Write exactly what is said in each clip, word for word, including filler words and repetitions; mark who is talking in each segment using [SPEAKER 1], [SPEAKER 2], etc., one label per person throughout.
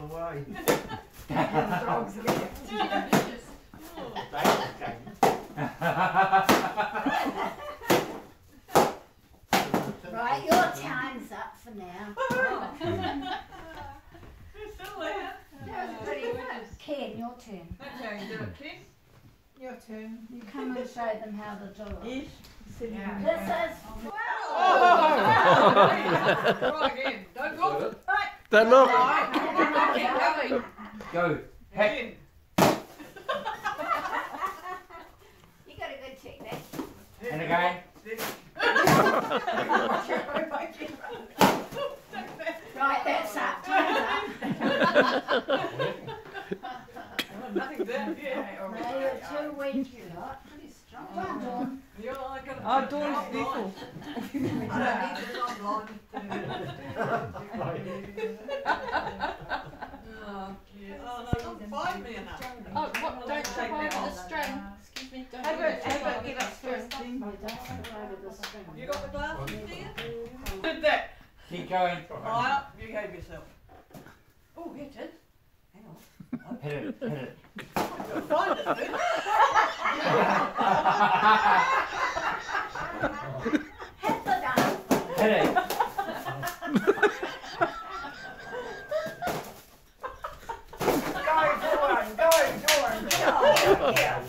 [SPEAKER 1] away.
[SPEAKER 2] The dogs again.
[SPEAKER 3] Right, your time's up for now.
[SPEAKER 2] You're still there.
[SPEAKER 3] That was pretty good. Ken, your turn.
[SPEAKER 2] That's how you do it, Ken. Your turn.
[SPEAKER 3] You come and show them how to do it.
[SPEAKER 2] Yes. Yeah.
[SPEAKER 3] This is...
[SPEAKER 2] Oh! Try again. Don't look.
[SPEAKER 4] Don't look.
[SPEAKER 2] Right. Keep going.
[SPEAKER 5] Go. Heck.
[SPEAKER 2] Again.
[SPEAKER 3] You got a good technique.
[SPEAKER 5] And again.
[SPEAKER 3] Right, that's up. Time's up.
[SPEAKER 2] Nothing there. Yeah.
[SPEAKER 3] No, you're too weak, you lot. Pretty strong. Come on, Dawn.
[SPEAKER 2] You're like a...
[SPEAKER 6] Oh, Dawn's beautiful.
[SPEAKER 2] I don't need to not blind. Oh, yeah. Oh, no, don't find me enough.
[SPEAKER 6] Oh, what? Don't trip over the string. Excuse me. Don't
[SPEAKER 2] Have
[SPEAKER 6] trip
[SPEAKER 2] it, have
[SPEAKER 6] over
[SPEAKER 2] it, get
[SPEAKER 6] the
[SPEAKER 2] up
[SPEAKER 6] string.
[SPEAKER 2] first thing.
[SPEAKER 3] Oh, don't trip over the string.
[SPEAKER 2] You got the glasses there? Did that.
[SPEAKER 5] Keep going.
[SPEAKER 2] Right, you gave yourself. Oh, hit it. Hang on.
[SPEAKER 5] Hit it. Hit it.
[SPEAKER 2] You'll find it, dude.
[SPEAKER 3] Hit the dance.
[SPEAKER 5] Hit it.
[SPEAKER 1] Go, Dawn! Go, Dawn! Go! Yeah.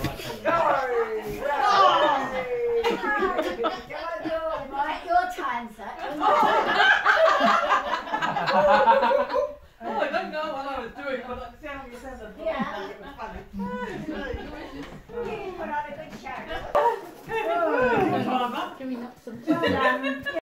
[SPEAKER 1] Go!
[SPEAKER 3] Right, your time's up.